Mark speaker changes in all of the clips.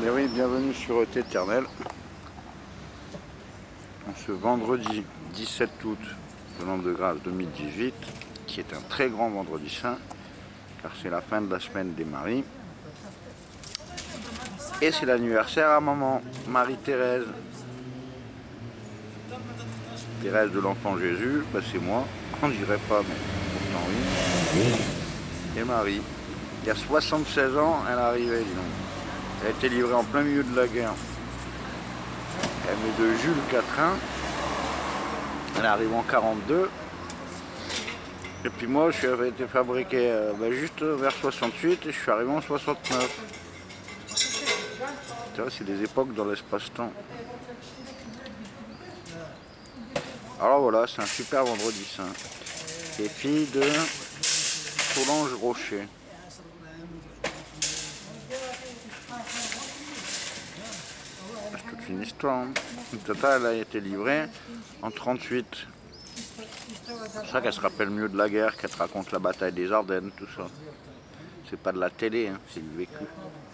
Speaker 1: Mais oui, bienvenue sur ET Éternel. Ce vendredi 17 août de l'an de grâce 2018, qui est un très grand vendredi saint, car c'est la fin de la semaine des maris. Et c'est l'anniversaire à maman, Marie-Thérèse. Thérèse de l'Enfant Jésus, bah c'est moi, on dirait pas, mais pourtant oui. Et Marie, il y a 76 ans, elle est arrivée, dis donc. Elle a été livrée en plein milieu de la guerre. Elle est de Jules Quatrain. Elle arrive en 42. Et puis moi, j'avais été fabriqué juste vers 68 et je suis arrivé en 69. Tu vois, c'est des époques dans l'espace-temps. Alors voilà, c'est un super vendredi saint. Et fille de Solange Rocher. C'est toute une histoire. Hein. Tata, elle a été livrée en 38. C'est pour ça qu'elle se rappelle mieux de la guerre, qu'elle te raconte la bataille des Ardennes, tout ça. C'est pas de la télé, hein, c'est du vécu.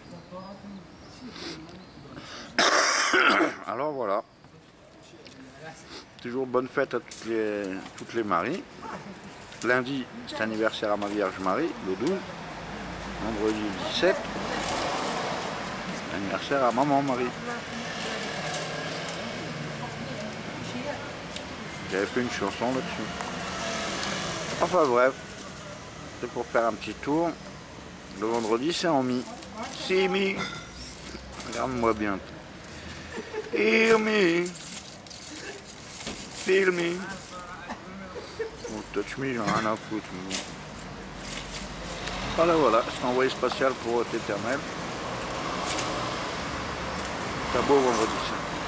Speaker 1: Alors voilà. Toujours bonne fête à toutes les maries. Lundi, c'est anniversaire à ma Vierge Marie, le 12. Vendredi 17, anniversaire à maman Marie. J'avais fait une chanson là-dessus. Enfin bref, c'est pour faire un petit tour. Le vendredi, c'est en mi. C'est mi. Regarde-moi bien. Hear me. Feel me. Oh, touch me, j'en ai rien à foutre. Voilà, c'est envoyé spatial pour ET Éternel. C'est un beau vendredi ça.